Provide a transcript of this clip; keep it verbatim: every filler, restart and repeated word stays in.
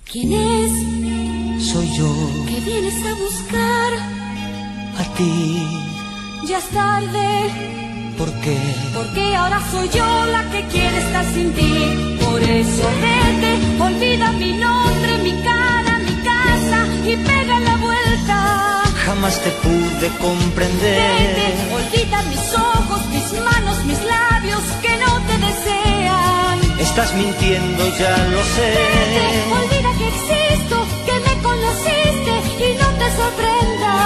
¿Quién es? Soy yo. ¿Qué vienes a buscar? A ti. Ya es tarde. ¿Por qué? Porque ahora soy yo la que quiere estar sin ti. Por eso vete, olvida mi nombre, mi cara, mi casa y pega la vuelta. Jamás te pude comprender. Vete, olvida mis ojos, mis manos, mis labios que no te desean. Estás mintiendo, ya lo sé. Vete, olvida que existo, que me conociste y no te sorprendas.